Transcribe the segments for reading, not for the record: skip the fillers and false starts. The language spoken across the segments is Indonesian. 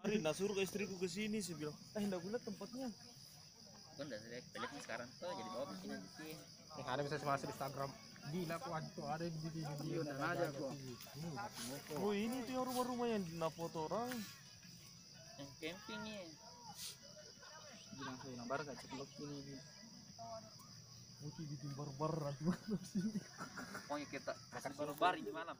Hari nak suruh istriku ke sini sih bilang, hendak gue lihat tempatnya. Kan udah lihat sekarang tuh jadi bawa bikin aja sih. Ada bisa masuk Instagram. Gila kok ada di video dan ada kok. Oh ini tuh yang rumah-rumah yang di foto orang. Yang camping nih. Bilang saya nabar gak ceklok ini. Mungkin bikin barbar nanti malam sini. Pokoknya kita kasih barbar di malam.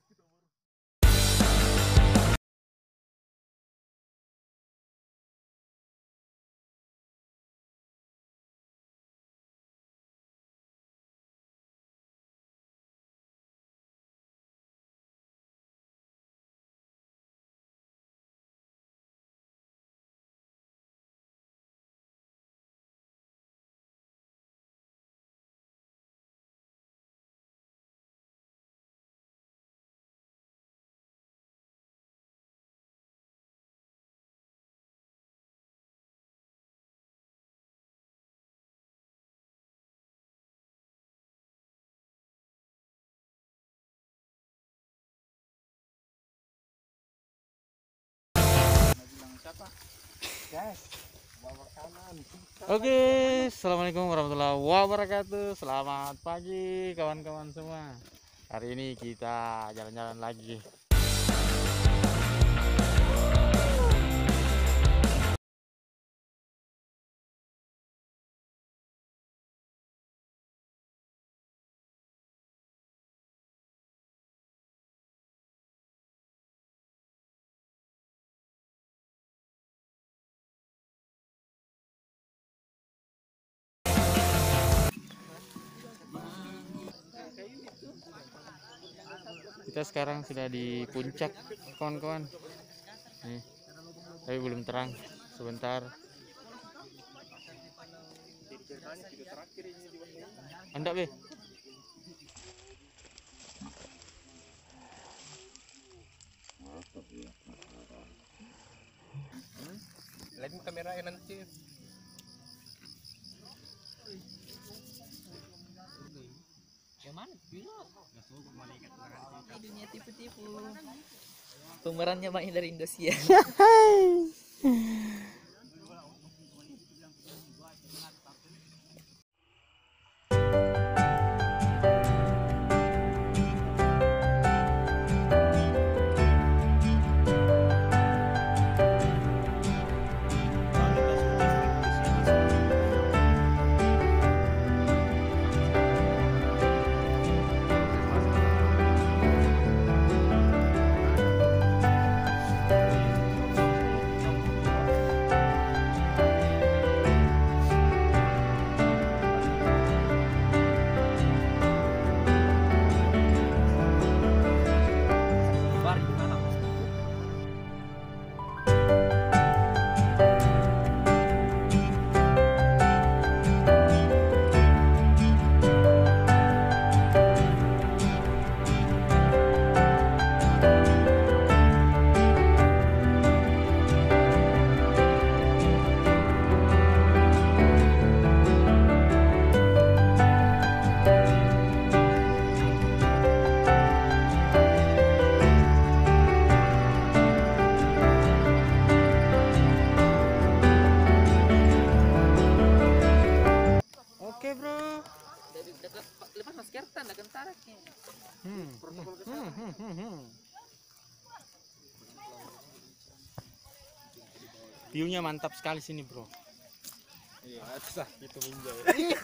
Oke, assalamualaikum warahmatullahi wabarakatuh. Selamat pagi kawan-kawan semua. Hari ini kita jalan-jalan lagi. Kita sekarang sudah di puncak, kawan-kawan. Nih, tapi belum terang. Sebentar. Anda be. Lain kamera nanti. Yang mana pilot? Dunia tipu-tipu. Pemerannya banyak dari Indonesia. Lepas masker tanda kentaraknya. View-nya mantap sekali sini, bro. Iya, susah itu minjau.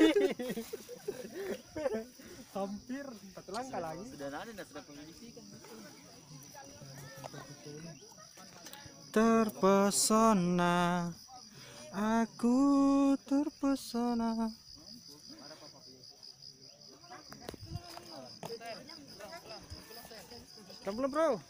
Hampir satu langkah lagi. Sudah ada sudah kondisikan. Terpesona, aku terpesona. Kamu belum, bro?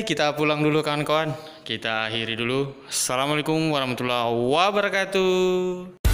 kita pulang dulu kawan-kawan. Kita akhiri dulu. Assalamualaikum warahmatullahi wabarakatuh.